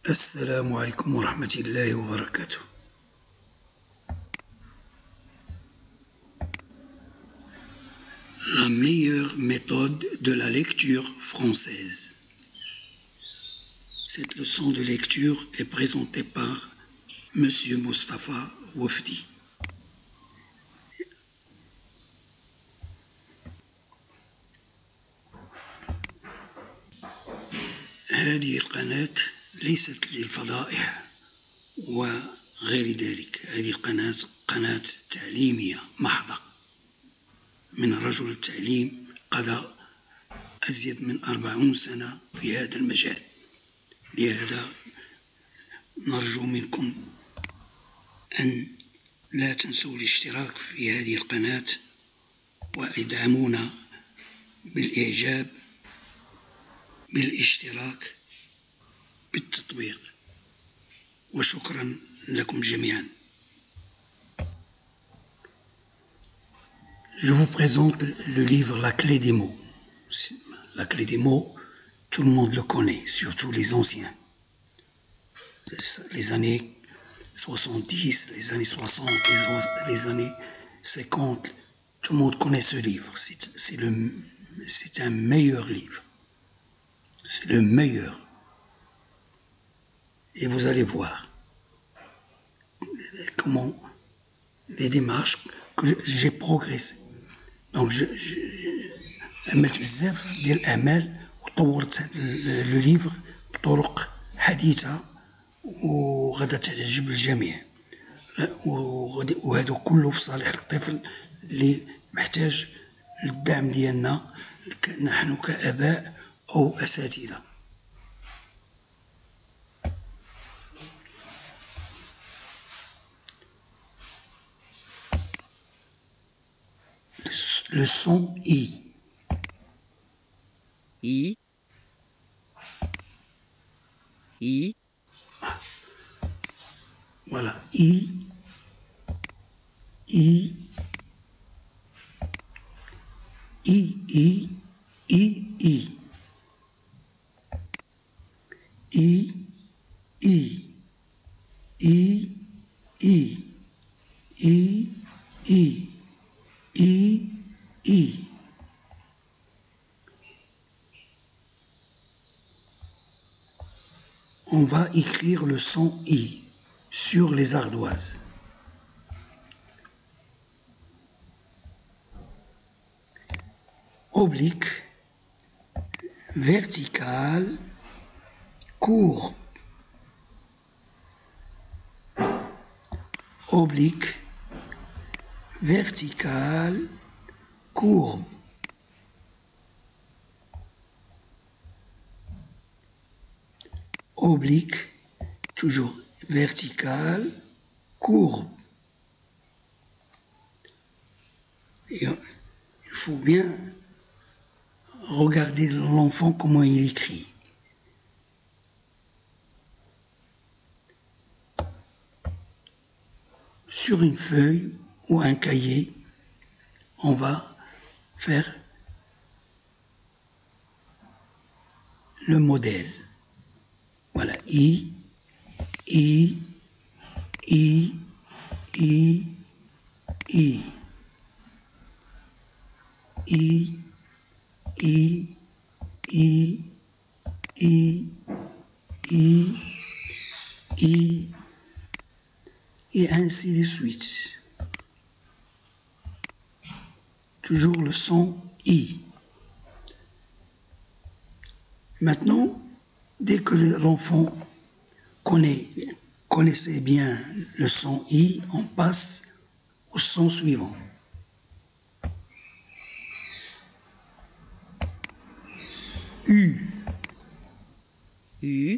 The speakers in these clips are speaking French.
Assalamu alaikum wa rahmatullahi wa barakatuh. La meilleure méthode de la lecture française. Cette leçon de lecture est présentée par Monsieur Mostafa Wafdi. هذه القناة ليست للفضائح وغير ذلك. هذه القناة قناة تعليمية محضة من رجل التعليم قضى أزيد من 40 سنة في هذا المجال. لهذا نرجو منكم أن لا تنسوا الاشتراك في هذه القناة وادعمونا بالإعجاب بالاشتراك بالتطبيق وشكرا لكم جميعا. Je vous présente le livre La clé des mots. La clé des mots, tout le monde le connaît, surtout les anciens. Les années 70, les années 60, les années 50, tout le monde connaît ce livre. C'est un meilleur livre. C'est le meilleur. Et vous allez voir comment les démarches que j'ai progressé. Donc عملت بزاف ديال الأعمال وطورت لو ليفر بطرق حديثة وغادا تعجب الجميع، وهذا كله في صالح الطفل اللي محتاج للدعم ديالنا نحن كآباء أو أساتذة. Le son I. I. I. Voilà. I. I. I. I. I. I. I. I. I. I. I. I. I, I. On va écrire le son I sur les ardoises. Oblique, vertical, courbe. Oblique, vertical, courbe. Oblique, toujours vertical, courbe. Et il faut bien regarder l'enfant comment il écrit. Sur une feuille ou un cahier, on va faire le modèle. Voilà, I, I, I, I, I, I, I, I, I, I, I, et ainsi de suite. Toujours le son I. Maintenant, dès que l'enfant connaissait bien le son I, on passe au son suivant. U. U.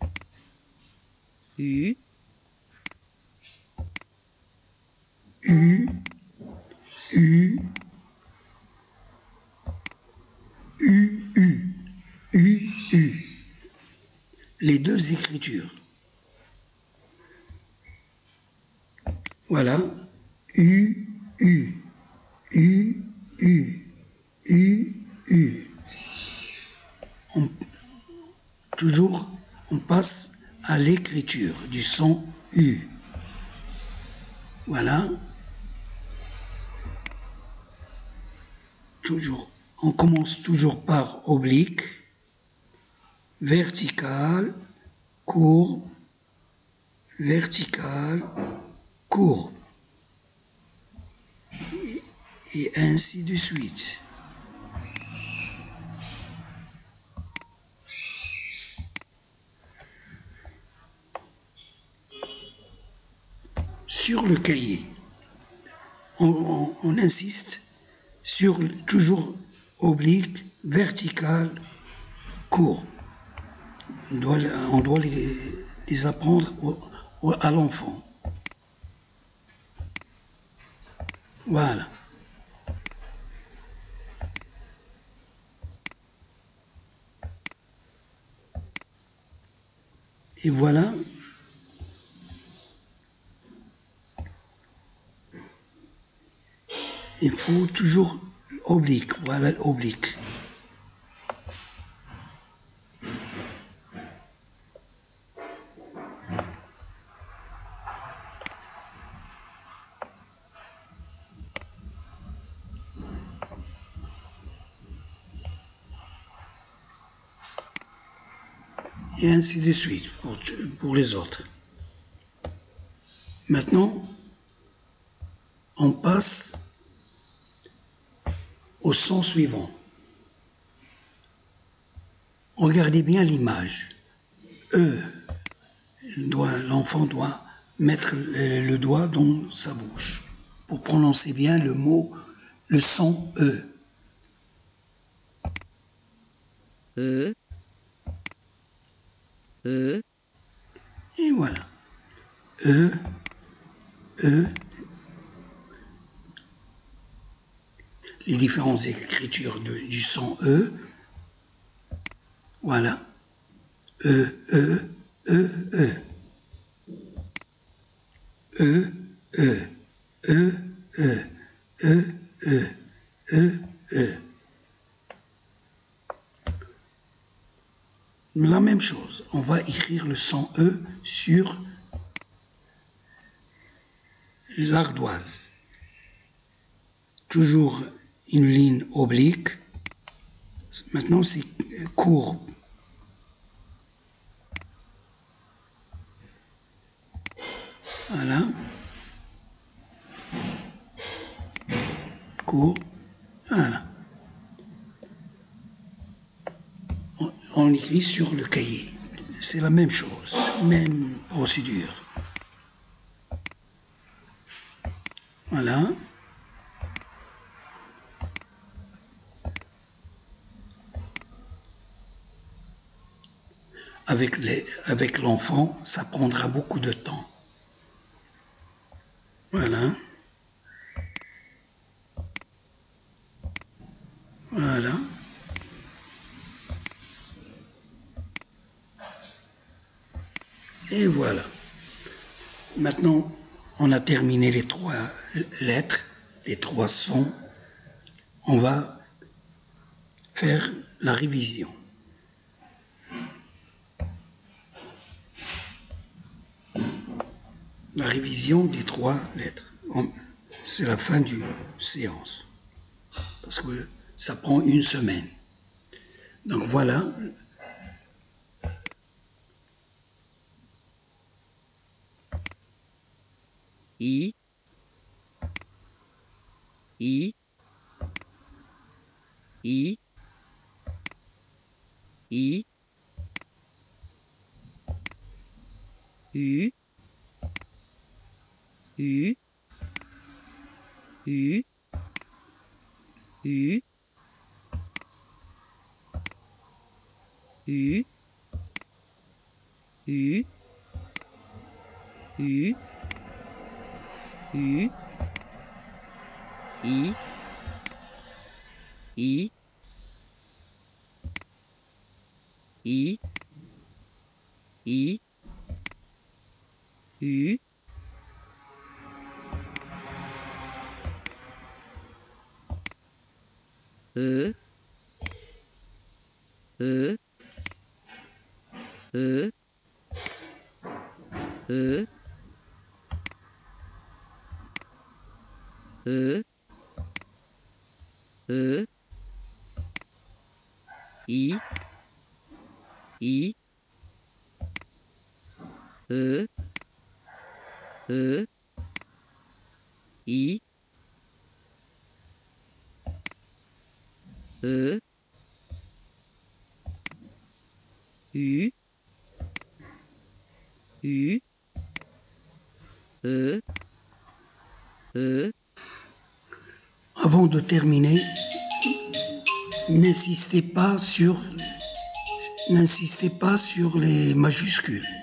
U. U. U. U. U. U. U. Les deux écritures. Voilà. U. U. U. U. U. U. Toujours, on passe à l'écriture du son U. Voilà. Toujours, on commence toujours par oblique, vertical, courbe, vertical, courbe. Et ainsi de suite. Sur le cahier, on insiste sur toujours oblique, vertical, courbe. On doit les apprendre à l'enfant. Voilà. Et voilà. Il faut toujours oblique. Voilà oblique. Et ainsi de suite pour les autres. Maintenant, on passe au son suivant. Regardez bien l'image. L'enfant doit mettre le doigt dans sa bouche pour prononcer bien le mot, le son E. Et voilà. E. Les différentes écritures du son E. Voilà. E. E. La même chose, on va écrire le son E sur l'ardoise. Toujours une ligne oblique. Maintenant, c'est courbe. Voilà. Courbe. Voilà. On écrit sur le cahier. C'est la même chose, même procédure. Voilà. Avec l'enfant, ça prendra beaucoup de temps. Voilà. Voilà. Et voilà. Maintenant, on a terminé les 3 lettres, les 3 sons. On va faire la révision. La révision des 3 lettres. C'est la fin du séance. Parce que ça prend une semaine. Donc voilà. I. I. I. I. U. U. U. U. U. U. U. U. I. I. I. I. U. E. E. E. E, E, E, I, I, E, E, I, E, U, U, E, E, Avant de terminer, n'insistez pas sur les majuscules.